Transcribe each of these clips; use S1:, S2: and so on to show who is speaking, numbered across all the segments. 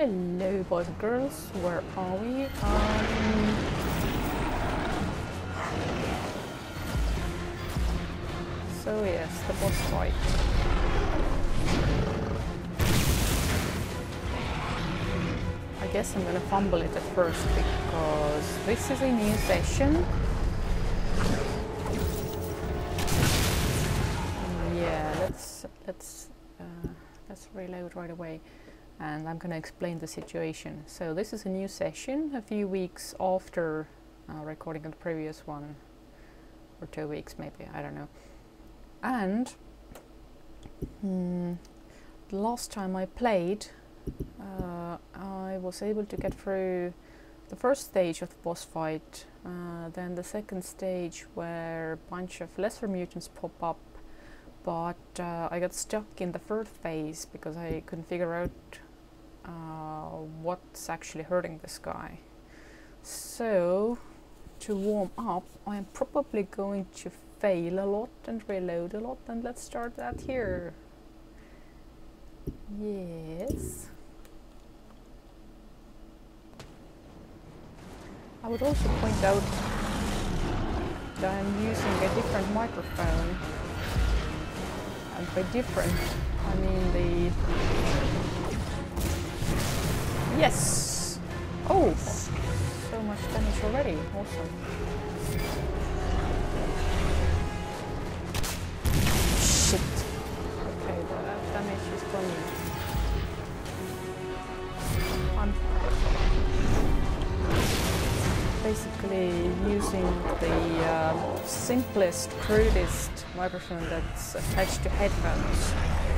S1: Hello boys and girls, where are we? So yes, the boss fight. I guess I'm gonna fumble it at first because this is a new session. Yeah, let's reload right away. And I'm going to explain the situation. So this is a new session, a few weeks after recording the previous one, or 2 weeks maybe, I don't know. And the last time I played, I was able to get through the first stage of the boss fight, then the second stage where a bunch of lesser mutants pop up, but I got stuck in the third phase because I couldn't figure out what's actually hurting this guy. So to warm up, I'm probably going to fail a lot and reload a lot, and let's start that here. Yes. I would also point out that I'm using a different microphone, and by different I mean the... Yes! Oh! So much damage already. Awesome. Shit. Okay, that damage is gone. I'm basically using the simplest, crudest microphone that's attached to headphones.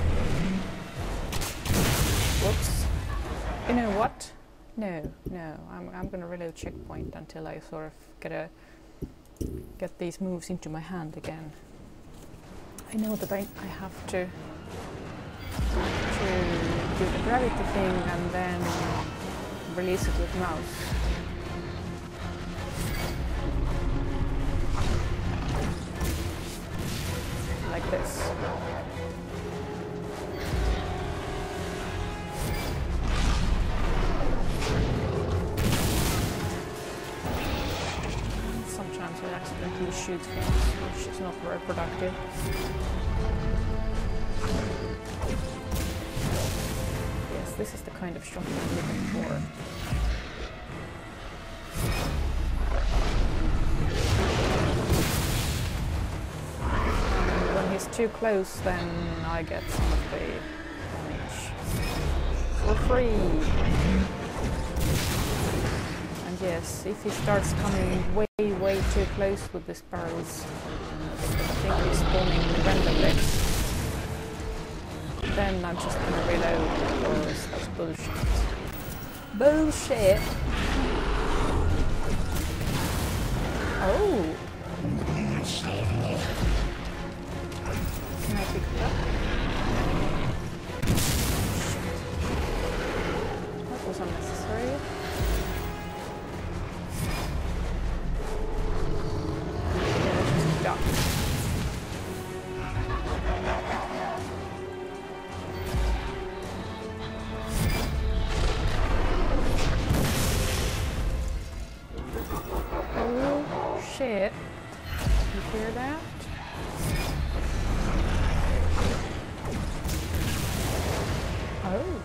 S1: Whoops. You know what? No, I'm gonna reload checkpoint until I sort of get these moves into my hand again. I know that I have to do the gravity thing and then release it with mouse. Like this. Accidentally shoot things, which is not very productive. Yes, this is the kind of shot I'm looking for. And when he's too close, then I get some of the damage for free. And yes, if he starts coming way too close with the sparrows, because I think he's spawning randomly, then I'm just gonna reload because that's bullshit. Bullshit! Oh! Can I pick it up? That was unnecessary. Oh shit. You hear that? Oh.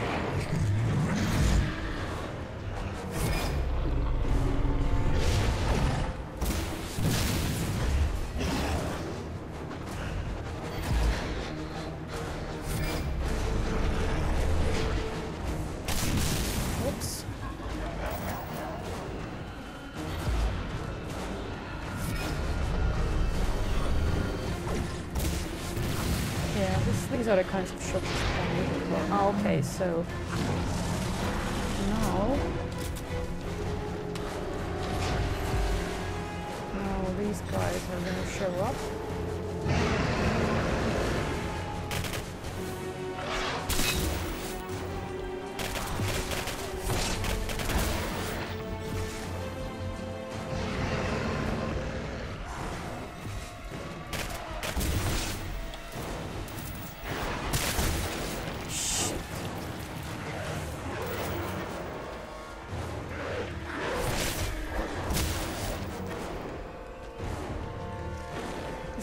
S1: Whoops. Yeah, these are the kinds of shots I'm looking for. Oh, okay, so now these guys are going to show up.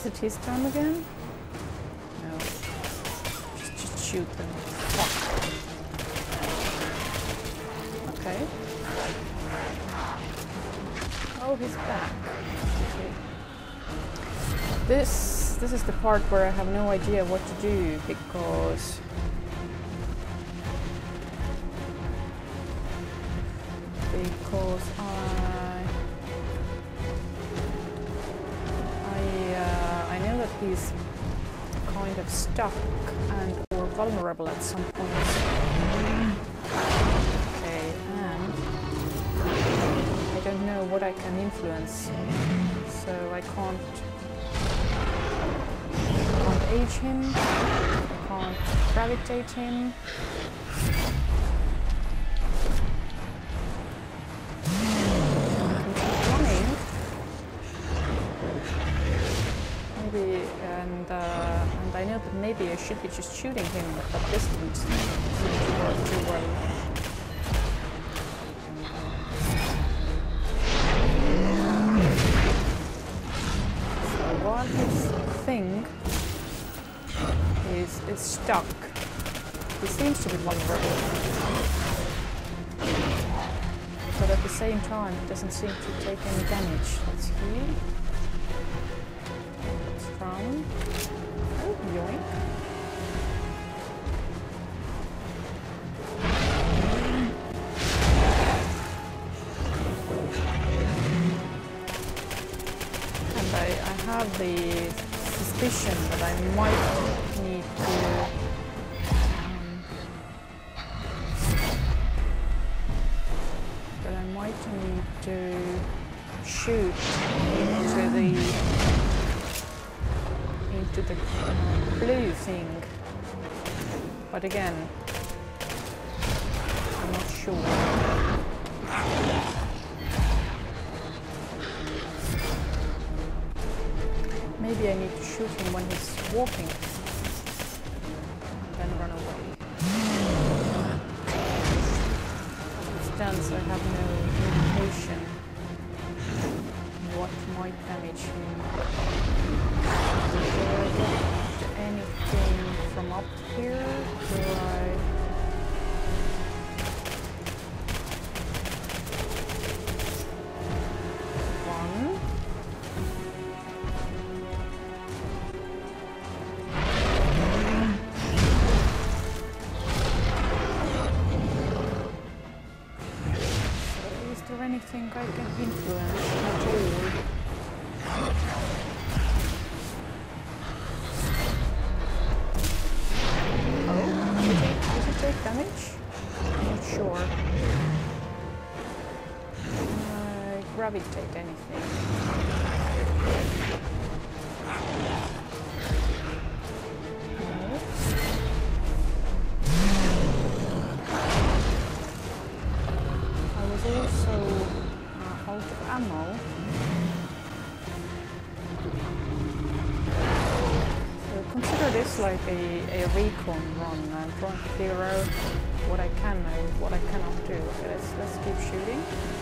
S1: it his turn again? No. Just shoot them. Fuck. Okay. Oh, he's back. Okay. This is the part where I have no idea what to do because I know that he's kind of stuck and or vulnerable at some point. Okay, and I don't know what I can influence, so I can't age him, I can't gravitate him. And I know that maybe I should be just shooting him at that distance to work too well. So while his thing is stuck, he seems to be vulnerable. But at the same time, it doesn't seem to take any damage. Let's heal. From yoink. And I have the suspicion that I might need to shoot into the blue thing, but again, I'm not sure. Maybe I need to shoot him when he's walking and then run away. Stance, I have no indication what might damage him. Do I get anything from up here? Do I... One. So is there anything I can influence at all? Damage? I'm not sure. Can I gravitate anything? No. I was also out of ammo. Consider this like a recon run. I'm trying to figure out what I can and what I cannot do. Okay, let's keep shooting.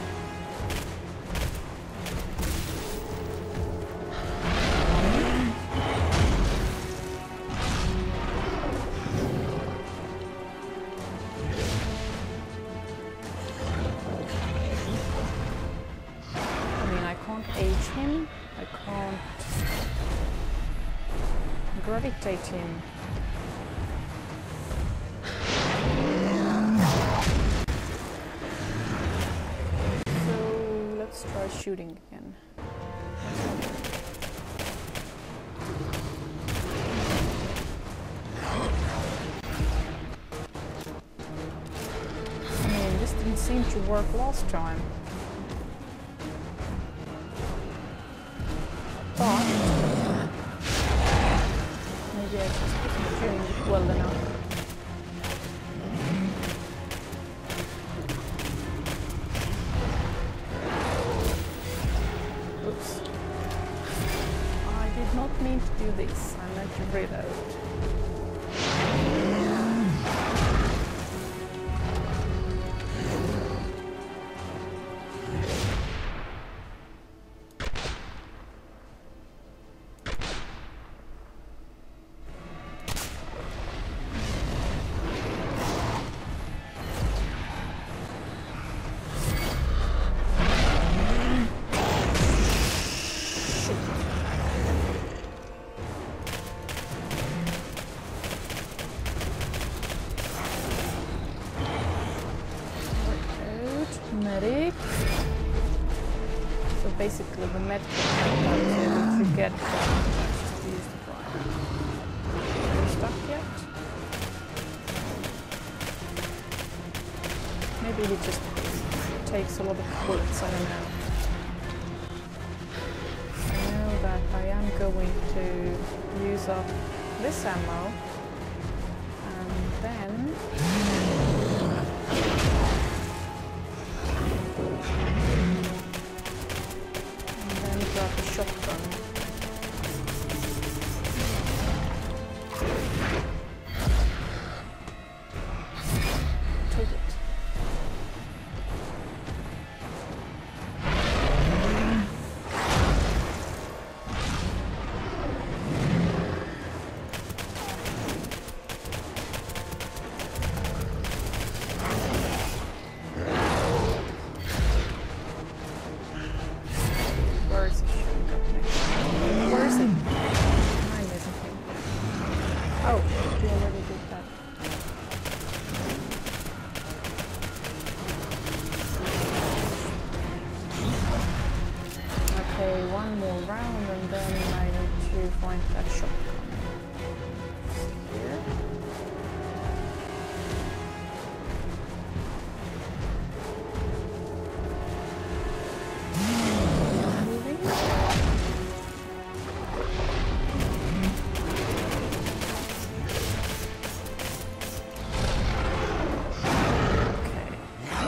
S1: I mean, I can't age him. I can't gravitate him. So let's try shooting again. I mean, this didn't seem to work last time. But maybe I just wasn't doing it well enough. Oops. I did not mean to do this. I meant to reload. basically the med kit that you get just to use the primer. Are you stuck yet? Maybe he just takes a lot of bullets, I don't know. I know that I am going to use up this ammo and then grab the shotgun. Take it. One more round and then I need to find that shotgun. Here. Moving. Okay.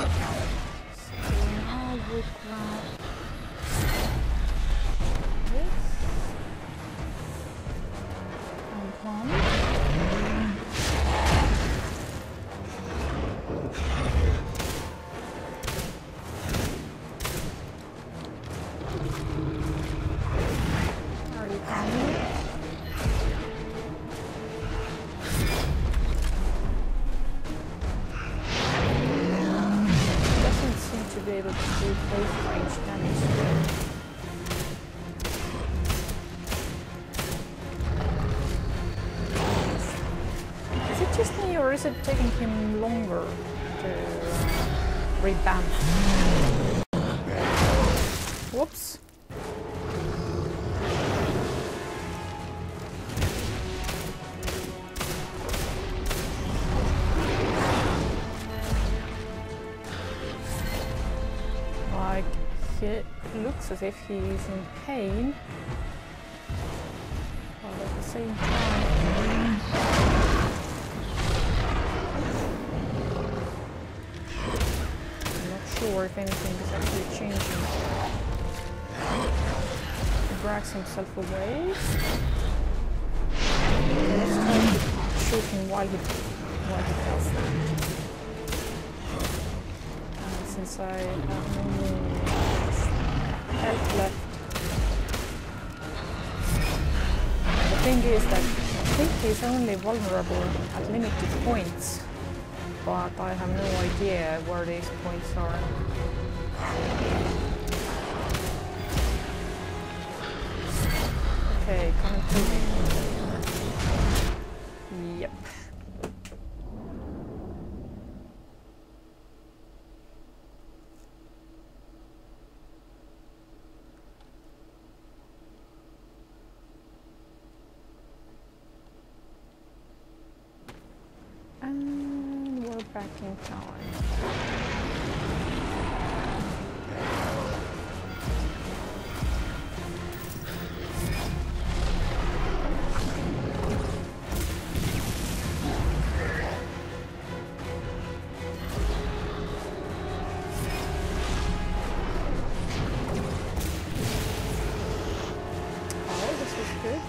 S1: So now we grab be able to do close range damage. Is it just me or is it taking him longer to revamp? Whoops. It looks as if he's in pain, but at the same time I'm not sure if anything is actually changing. He drags himself away. Let's try to shoot him while he does that. And since I have no more health left. The thing is that I think he's only vulnerable at limited points, but I have no idea where these points are. Okay, coming to me. Yep. And we're back in time. Oh, this was good.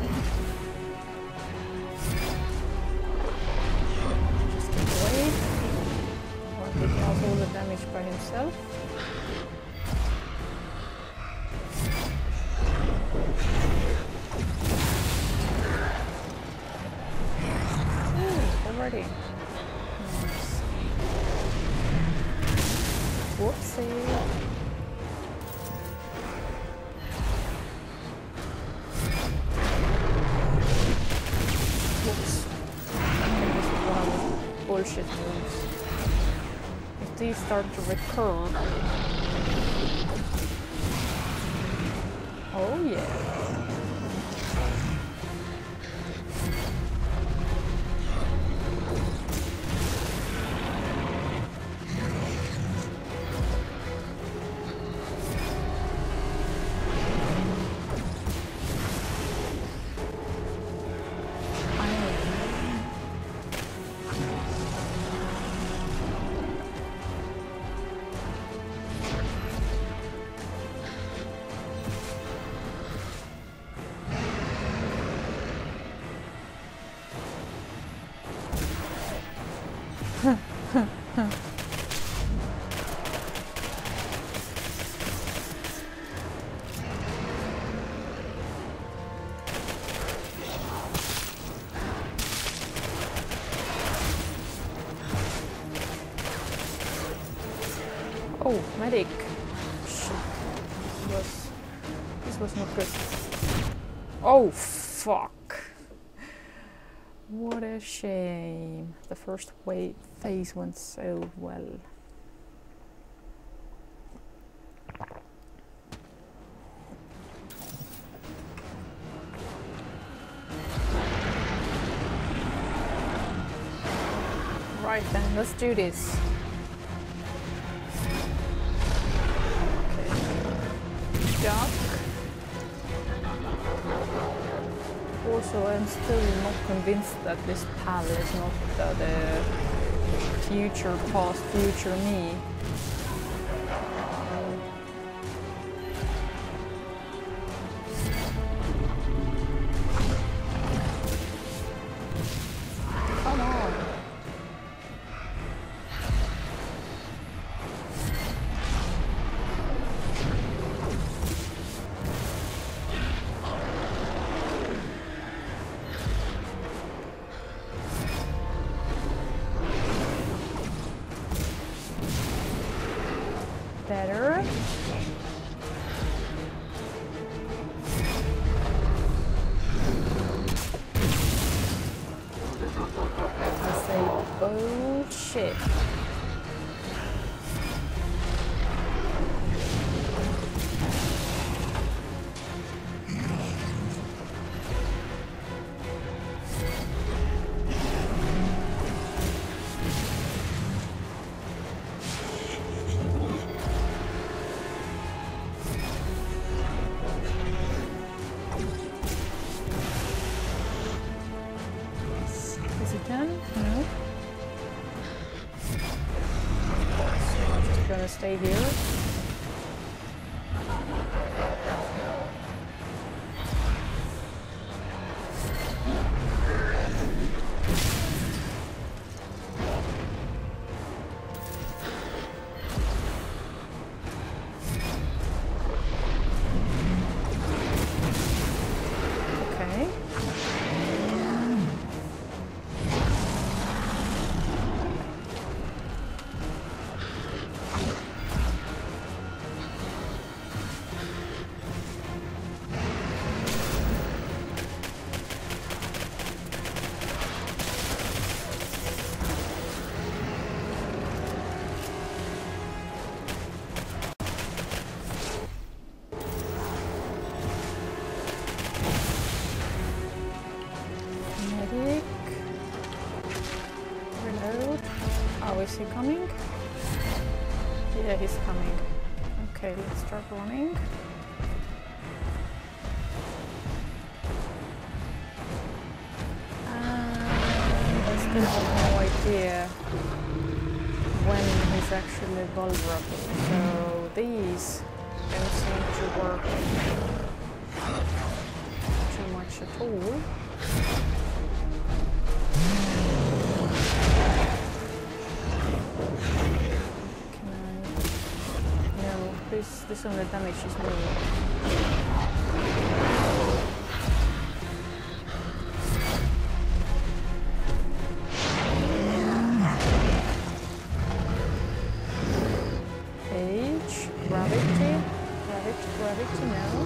S1: He does all the damage by himself. Ooh, already. Nice. Whoopsie. Whoops. This is one of the bullshit moves. If these start to recur, Oh yeah. Oh, medic. Shit. This was not good. Oh, fuck. What a shame. The first phase went so well. Right then, let's do this. Duck. Also, I'm still not convinced that this pal is not the future, past, future me. Come on. Better. I say bullshit. Is it done? No. So I'm just gonna stay here. Okay. Medic. Reload. Oh, is he coming? Yeah, he's coming. Okay, let's start running. I still have no idea when he's actually vulnerable, so these don't seem to work too much at all. Can I? No, this only damages me. Gravity now.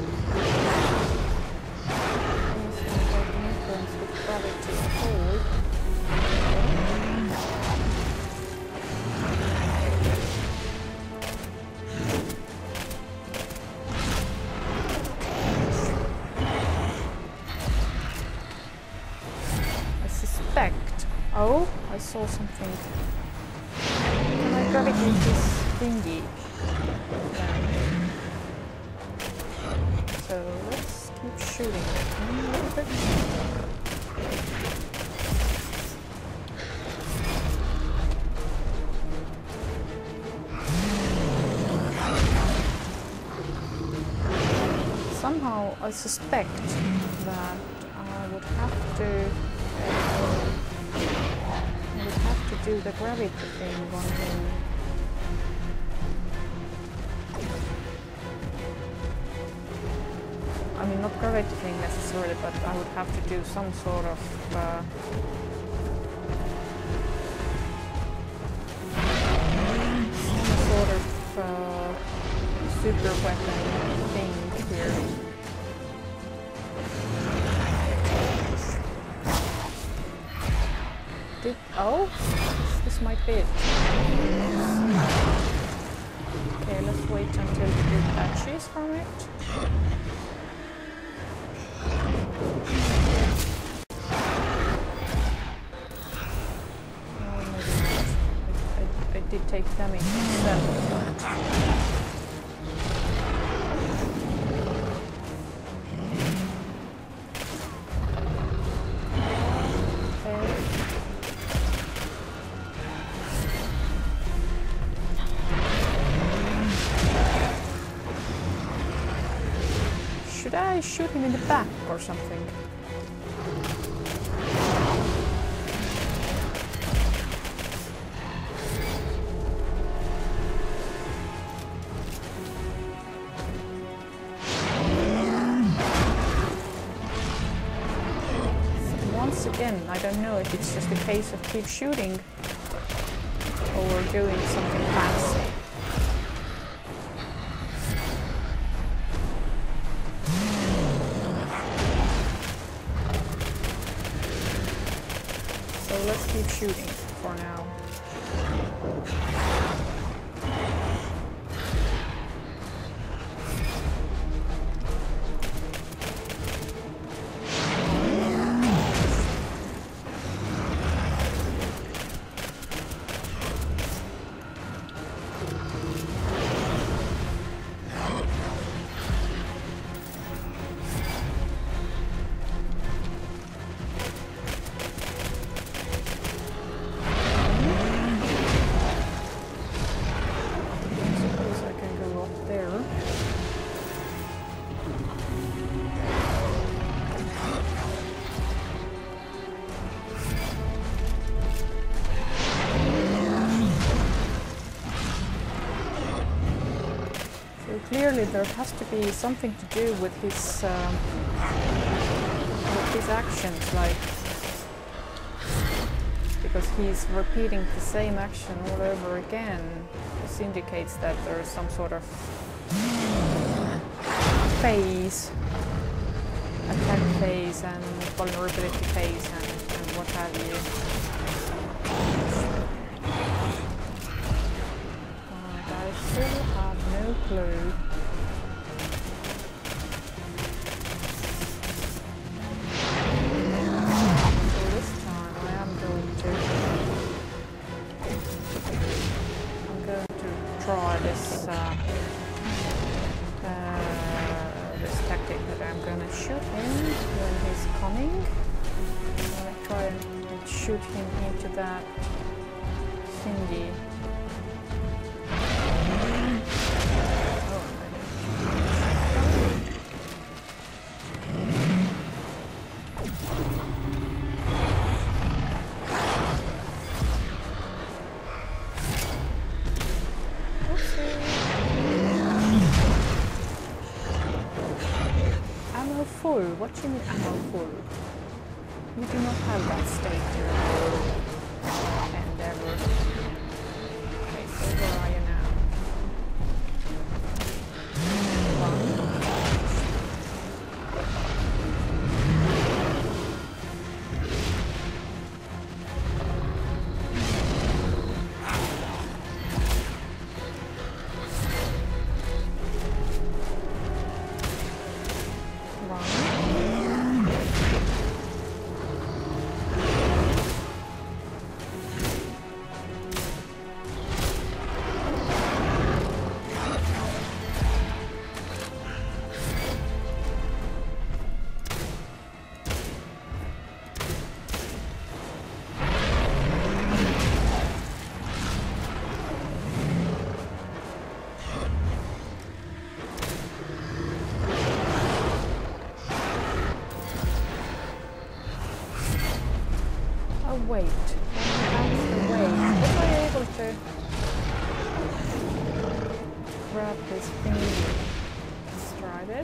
S1: Anything about influence with gravity at all. suspect... Oh, I saw something. Can I gravitate this thingy? So let's keep shooting a little bit. Somehow I suspect that I would have to do the gravity thing on him. I mean, not gravity thing necessarily, but I would have to do some sort of super weapon thing here. Oh, this might be it. Okay, let's wait until we do patches from it. Oh, maybe not. I did take damage myself. Should I shoot him in the back or something? Once again, I don't know if it's just a case of keep shooting or doing something fancy. Let's keep shooting for now. Clearly there has to be something to do with his actions, like, because he's repeating the same action all over again. This indicates that there is some sort of phase, attack phase and vulnerability phase and what have you. I still have no clue. So this time I am going to try this this tactic that I'm gonna shoot him when he's coming. I'm gonna try and shoot him into that thingy. Full? What do you mean ammo full? You do not have that state endeavor. Okay, so where are you now? Oh wait, that's the way. Was I able to grab this thingy? Let's try this.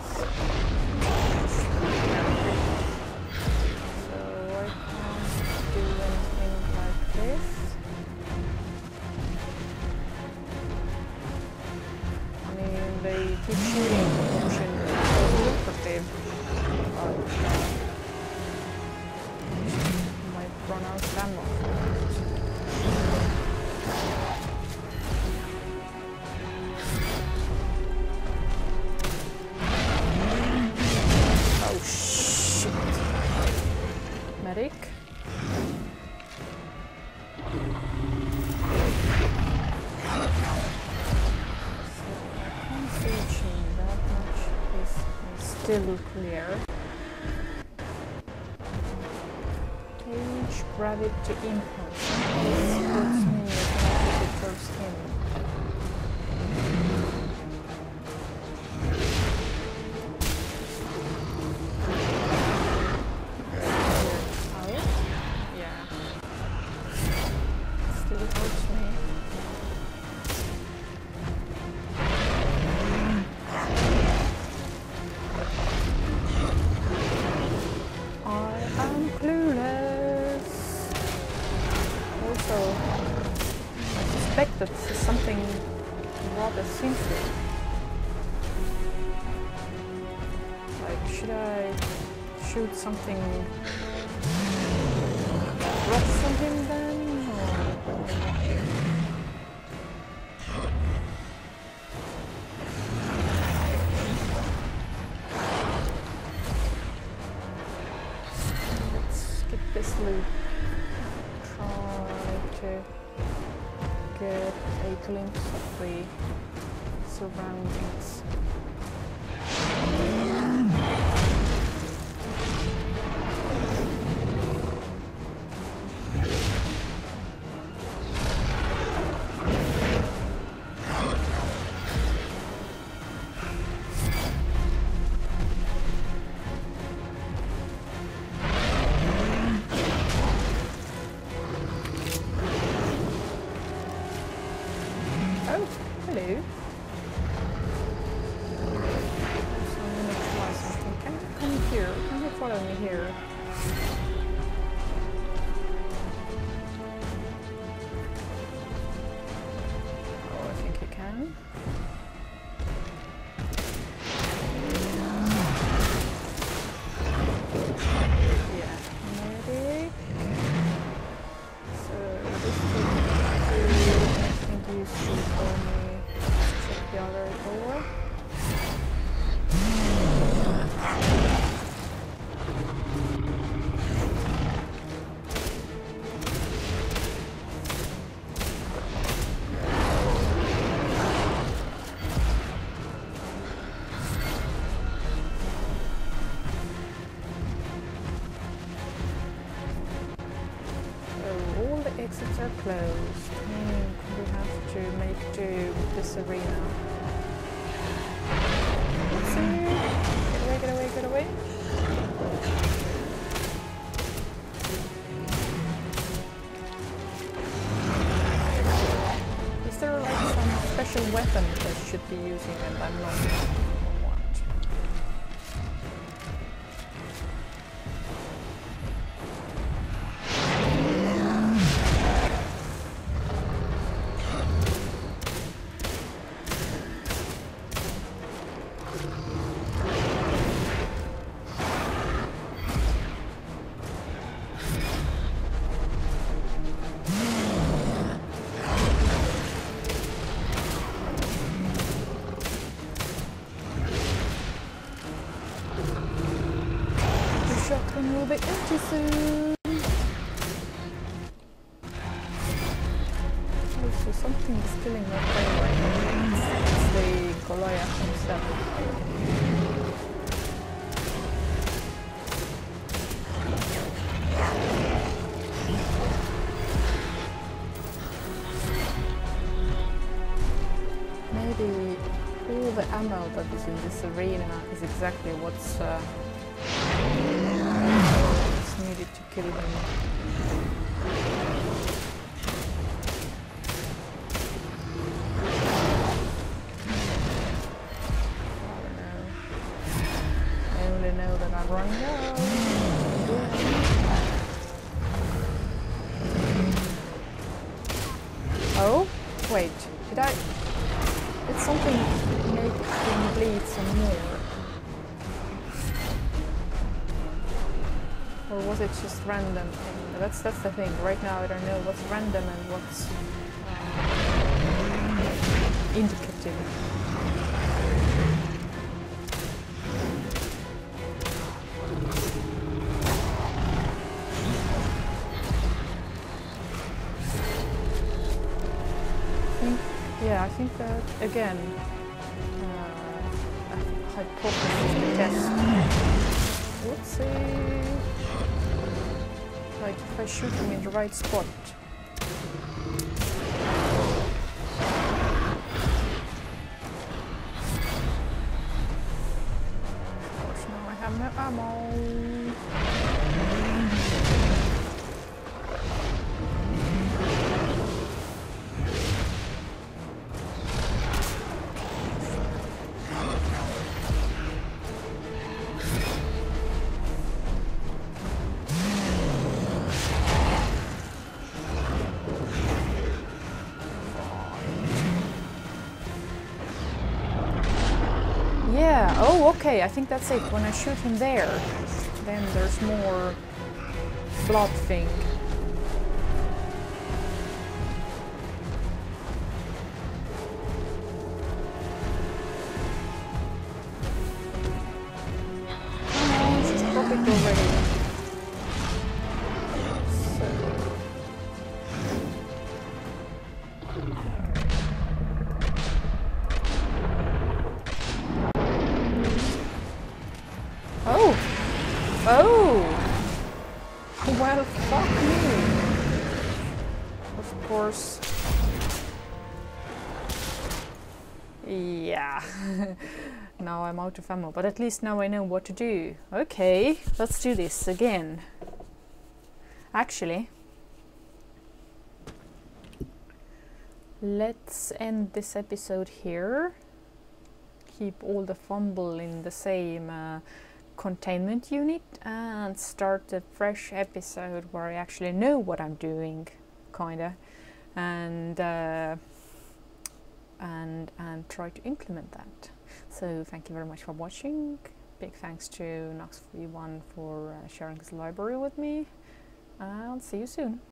S1: So I can't do anything like this. I mean, they keep shooting the motion so lucrative, but might run out of ammo. Oh shit! Medic. That much is still clear. Gauge gravity impulse. This hurts me as much as it hurts him. Out? Yeah. Still hurts me. I am clueless. Also, I suspect that this is something rather simple. Like, should I shoot something rough from him then? Or this loop, try to get a glimpse of the surroundings. Oh, hello. So I'm gonna try something. Can you come here? Can you follow me here? Oh, I think you can. Yeah, medic. So this could do anything useful for me. Check the other door. All the exits are closed. We have to make do with this arena. See? Get away, get away, get away. Is there like some special weapon that I should be using and I'm not? Or what? Shotgun will be empty soon. Oh, so something is killing my player right now. It's the Goliath himself. Maybe all the ammo that is in this arena is exactly what's needed to kill him. Oh, wait, did I? Did something make him bleed some more? Or was it just random? That's the thing. Right now I don't know what's random and what's indicative. I think that again a hypothesis to test. Whoopsie! Like if I shoot him in the right spot. Of course now I have no ammo. Yeah, oh okay, I think that's it. When I shoot him there, then there's more blood thing. Come on, just drop it already. Oh! Well, fuck me! Of course. Yeah. Now I'm out of ammo, but at least now I know what to do. Okay, let's do this again. Actually, let's end this episode here. Keep all the fumble in the same containment unit and start a fresh episode where I actually know what I'm doing, kinda, and try to implement that. So thank you very much for watching. Big thanks to nooks for sharing his library with me. I'll see you soon.